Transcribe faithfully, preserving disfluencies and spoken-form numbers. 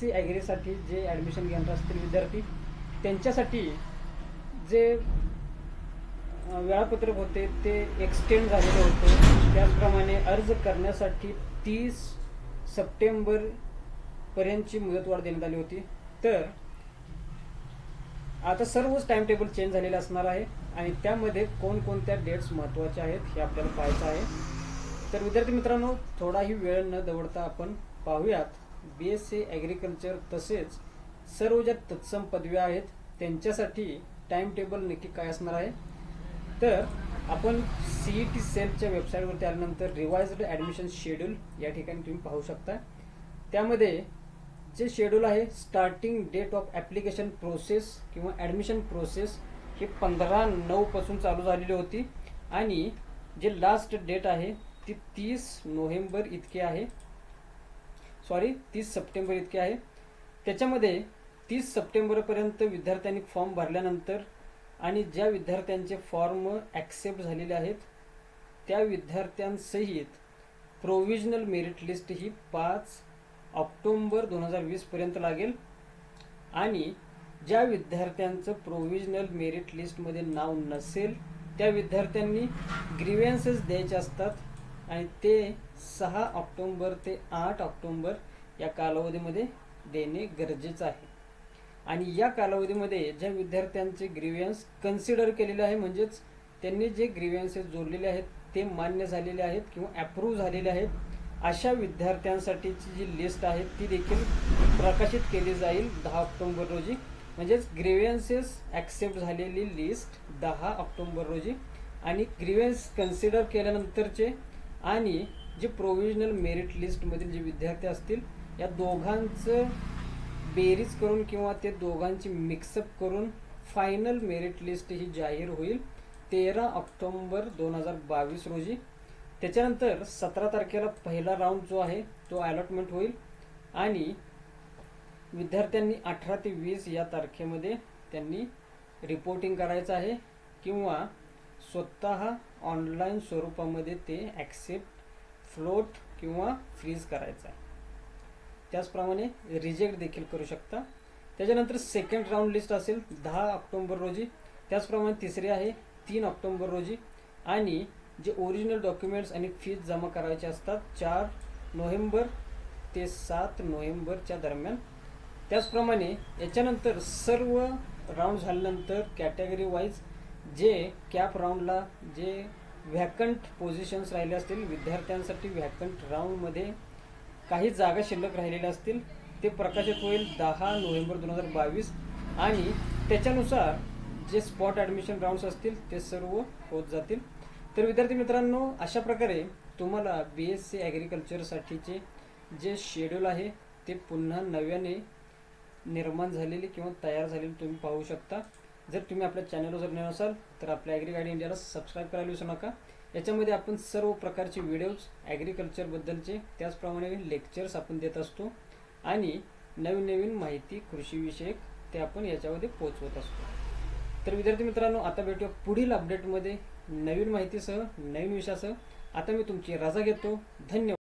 C ॲग्रीसाठी जे admission घेणार असतील विद्यार्थी त्यांच्यासाठी जे वेळापत्रक होते ते एक्सटेंड झालेले होते. त्याचप्रमाणे अर्ज करण्यासाठी तीस सप्टेंबर पर्यंतची मुदतवाढ देण्यात आली होती. तर आता सर्वच टाइम टेबल चेंज झालेले असणार आहे आणि त्यामध्ये कोणकोणत्या डेट्स महत्त्वाचे आहेत हे आपल्याला पाहायचं आहे. तर विद्यार्थी मित्रांनो, थोडाही वेळ न दवडता आपण पाहूयात बी एस सी ॲग्रिकल्चर तसेच सर्व ज्या तत्सम पदव्या आहेत त्यांच्यासाठी टाइम टेबल नक्की काय असणार आहे. तर आपण सी ई टी सेलच्या वेबसाईटवरती आल्यानंतर रिवाइज्ड ॲडमिशन शेड्यूल या ठिकाणी तुम्ही पाहू शकता. त्यामध्ये जे शेड्यूल आहे starting date of application process किंवा ॲडमिशन प्रोसेस ही पंधरा नऊ पासून चालू झालेली होती आणि जे लास्ट डेट आहे ती तीस नोव्हेंबर इतकी आहे, सॉरी तीस सप्टेंबर इतके आहे. त्याच्यामध्ये तीस सप्टेंबरपर्यंत विद्यार्थ्यांनी फॉर्म भरल्यानंतर आणि ज्या विद्यार्थ्यांचे फॉर्म ॲक्सेप्ट झालेले आहेत त्या विद्यार्थ्यांसहित प्रोव्हिजनल मेरिट लिस्ट ही पाच ऑक्टोंबर दोन हजार वीस पर्यंत लागेल आणि ज्या विद्यार्थ्यांचं प्रोव्हिजनल मेरिट लिस्टमध्ये नाव नसेल त्या विद्यार्थ्यांनी ग्रीव्हन्सेस द्यायचे असतात आणि ते सहा ऑक्टोंबर ते आठ ऑक्टोंबर या कालावधीमध्ये देणे गरजेचं आहे. आणि या कालावधीमध्ये ज्या विद्यार्थ्यांचे ग्रीव्हन्स कन्सिडर केलेले आहे म्हणजेच त्यांनी जे ग्रीव्हन्सेस जोडलेले आहेत ते मान्य झालेले आहेत किंवा अप्रूव्ह झालेले आहेत अशा विद्यार्थ्यांसाठीची जी लिस्ट आहे ती देखील प्रकाशित केली जाईल दहा ऑक्टोंबर रोजी. म्हणजेच ग्रीव्हन्सेस ॲक्सेप्ट झालेली लिस्ट दहा ऑक्टोंबर रोजी आणि ग्रीव्हन्स कन्सिडर केल्यानंतरचे आणि जे प्रोव्हिजनल मेरिट लिस्टमधील जे विद्यार्थी असतील या दोघांचं बेरीज करून किंवा ते दोघांची मिक्सअप करून फायनल मेरिट लिस्ट ही जाहीर होईल तेरा ऑक्टोंबर दोन हजार बावीस रोजी. त्याच्यानंतर सतरा तारखेला पहिला राऊंड जो आहे तो अलॉटमेंट होईल आणि विद्यार्थ्यांनी अठरा ते वीस या तारखेमध्ये त्यांनी रिपोर्टिंग करायचं आहे किंवा स्वतः ऑनलाईन स्वरूपामध्ये ते ॲक्सेप्ट फ्लोट किंवा फ्रीज करायचं आहे. त्याचप्रमाणे रिजेक्ट देखील करू शकता. त्याच्यानंतर सेकंड राऊंड लिस्ट असेल दहा ऑक्टोंबर रोजी. त्याचप्रमाणे तिसरी आहे तीन ऑक्टोंबर रोजी आणि जे ओरिजिनल डॉक्युमेंट्स आणि फीज जमा करायचे असतात चार नोव्हेंबर ते सात नोव्हेंबरच्या दरम्यान. त्याचप्रमाणे याच्यानंतर सर्व राऊंड झाल्यानंतर कॅटेगरी वाईज जे कॅप राऊंडला जे व्हॅकंट पोझिशन्स राहिले असतील विद्यार्थ्यांसाठी व्हॅकंट राऊंडमध्ये काही जागा शिल्लक राहिलेल्या असतील ते प्रकाशित होईल दहा नोव्हेंबर दोन हजार बावीस आणि त्याच्यानुसार जे स्पॉट ॲडमिशन राऊंड्स असतील ते सर्व होत जातील. तर विद्यार्थी मित्रांनो, अशा प्रकारे तुम्हाला बी एस सी ॲग्रिकल्चरसाठीचे जे शेड्यूल आहे ते पुन्हा नव्याने निर्माण झालेले किंवा तयार झालेले तुम्ही पाहू शकता. जर तुम्ही आपल्या चॅनलवर जर नवीन असाल तर आपल्या ॲग्री गाईड इंडियाला सबस्क्राईब करायला विसरू नका. याच्यामध्ये आपण सर्व प्रकारचे व्हिडिओज ॲग्रिकल्चरबद्दलचे त्याचप्रमाणे लेक्चर्स आपण देत असतो आणि नवीन नवीन माहिती कृषीविषयक ते आपण याच्यामध्ये पोहोचवत असतो. तर विद्यार्थी मित्रांनो, आता भेटूया पुढील अपडेटमध्ये नवीन माहितीसह नवीन विषयासह. आता मी तुमची रजा घेतो. धन्यवाद.